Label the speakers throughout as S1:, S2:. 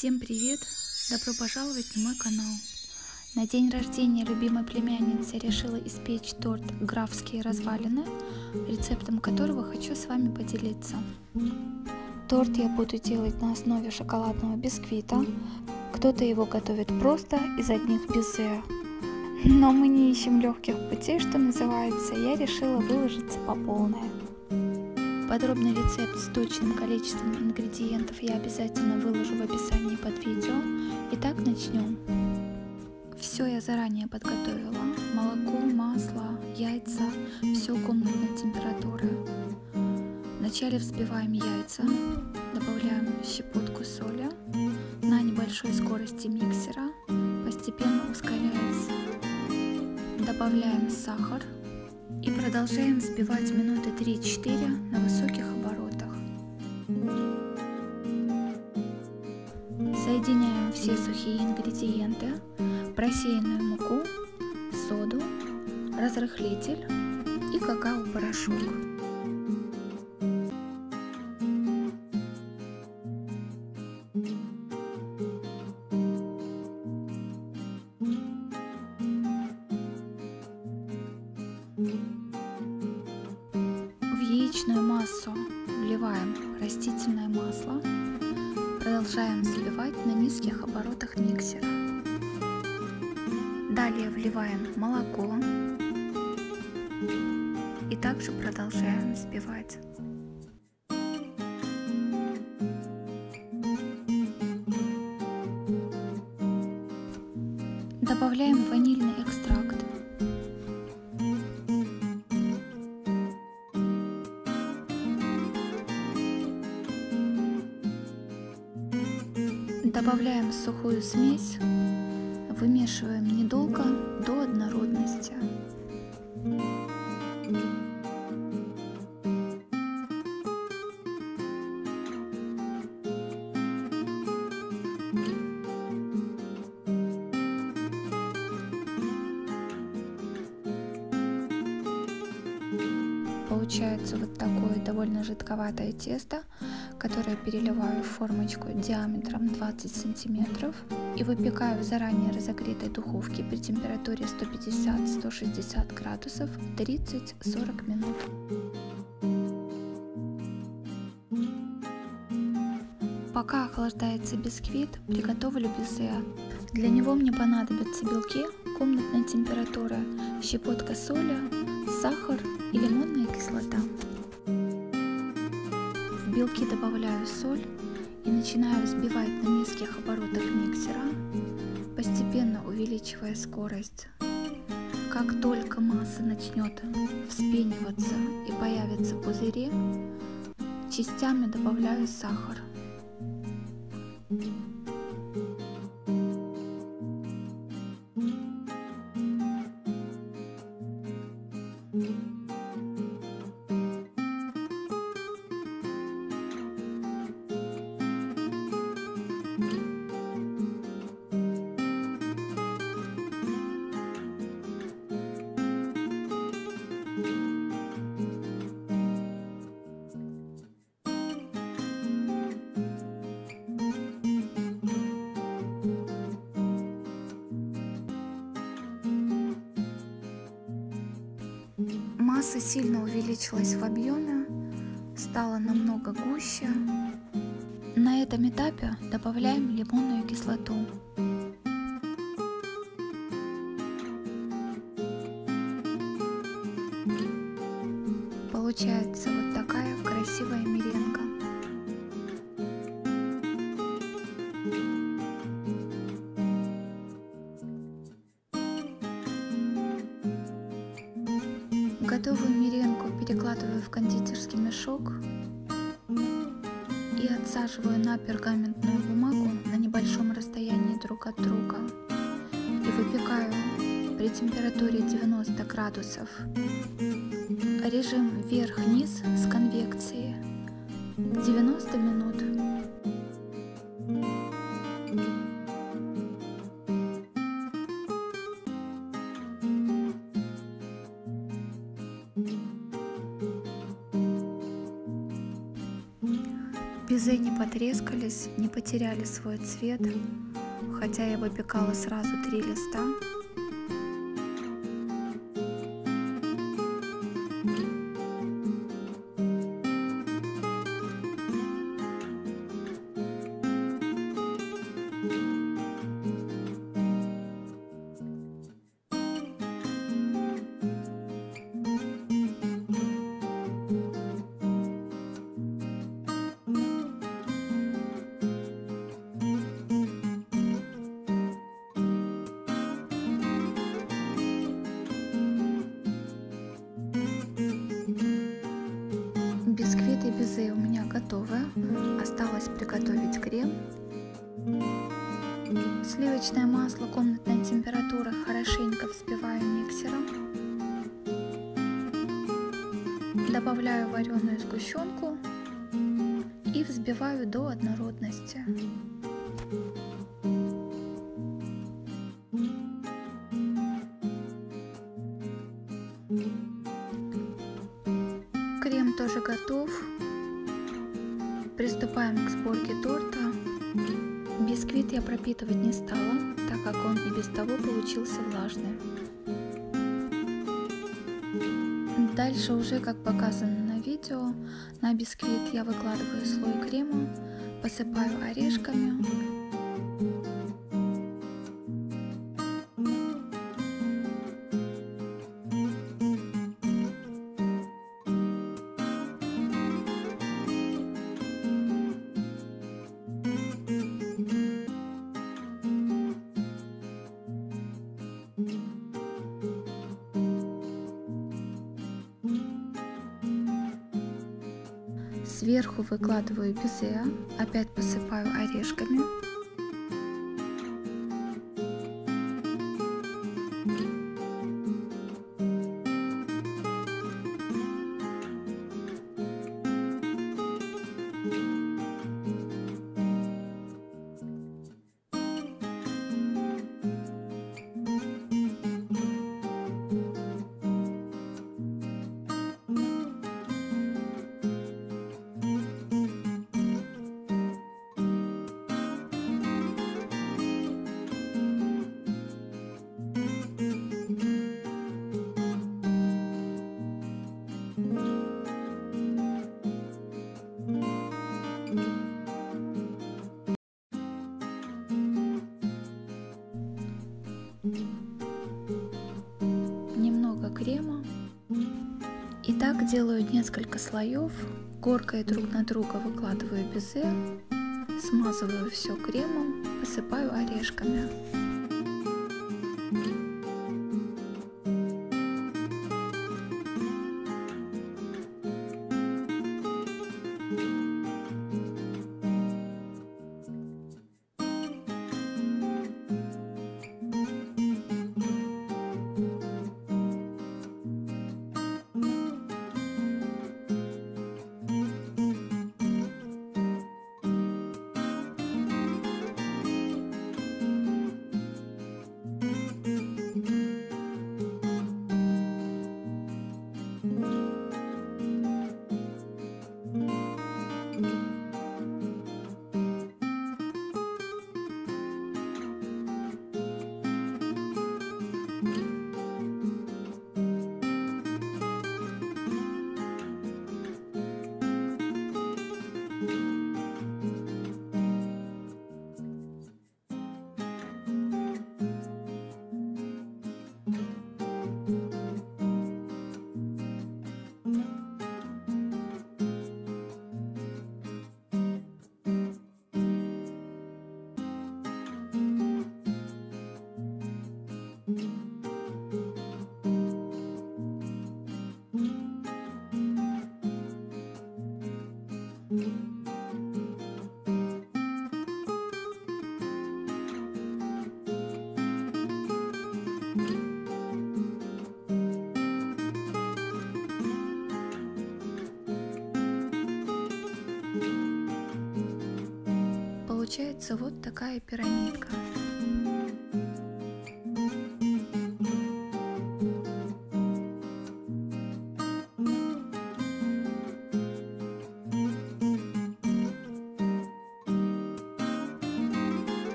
S1: Всем привет! Добро пожаловать на мой канал! На день рождения любимой племянницы решила испечь торт «Графские развалины», рецептом которого хочу с вами поделиться. Торт я буду делать на основе шоколадного бисквита. Кто-то его готовит просто из одних безе. Но мы не ищем легких путей, что называется, я решила выложиться по полной. Подробный рецепт с точным количеством ингредиентов я обязательно выложу в описании под видео. Итак, начнем. Все я заранее подготовила. Молоко, масло, яйца, все комнатной температуры. Вначале взбиваем яйца, добавляем щепотку соли на небольшой скорости миксера, постепенно ускоряясь. Добавляем сахар. И продолжаем взбивать минуты 3-4 на высоких оборотах. Соединяем все сухие ингредиенты, просеянную муку, соду, разрыхлитель и какао-порошок. В яичную массу вливаем растительное масло, продолжаем взбивать на низких оборотах миксера. Далее вливаем молоко и также продолжаем взбивать. Добавляем ванильный экстракт. Добавляем сухую смесь, вымешиваем недолго до однородности. Получается вот такое довольно жидковатое тесто, которое переливаю в формочку диаметром 20 сантиметров и выпекаю в заранее разогретой духовке при температуре 150-160 градусов 30-40 минут. Пока охлаждается бисквит, приготовлю безе. Для него мне понадобятся белки комнатной температуры, щепотка соли, сахар и лимонная кислота. В белки добавляю соль и начинаю взбивать на низких оборотах миксера, постепенно увеличивая скорость. Как только масса начнет вспениваться и появятся пузыри, частями добавляю сахар. Масса сильно увеличилась в объеме, стала намного гуще. На этом этапе добавляем лимонную кислоту. Получается вот такая красивая меренга. Готовую меренгу перекладываю в кондитерский мешок и отсаживаю на пергаментную бумагу на небольшом расстоянии друг от друга и выпекаю при температуре 90 градусов. Режим вверх-вниз с конвекцией 90 минут. Безе не потрескались, не потеряли свой цвет, хотя я выпекала сразу 3 листа. Бисквиты безе у меня готовы. Осталось приготовить крем. Сливочное масло комнатной температуры хорошенько взбиваю миксером. Добавляю вареную сгущенку и взбиваю до однородности. Крем тоже готов. Приступаем к сборке торта. Бисквит я пропитывать не стала, так как он и без того получился влажный. Дальше уже, как показано на видео, на бисквит я выкладываю слой крема, посыпаю орешками. Сверху выкладываю безе, опять посыпаю орешками. Немного крема. И так делаю несколько слоев, горкой друг на друга выкладываю безе, смазываю все кремом, посыпаю орешками. Получается вот такая пирамидка.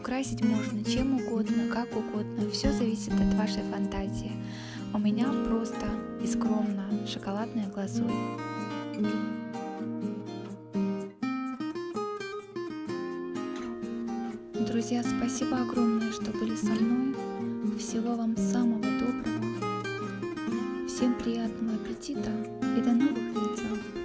S1: украсить можно чем угодно, как угодно. Все зависит от вашей фантазии. У меня просто и скромно шоколадная глазурь. Друзья, спасибо огромное, что были со мной. Всего вам самого доброго. Всем приятного аппетита и до новых видео.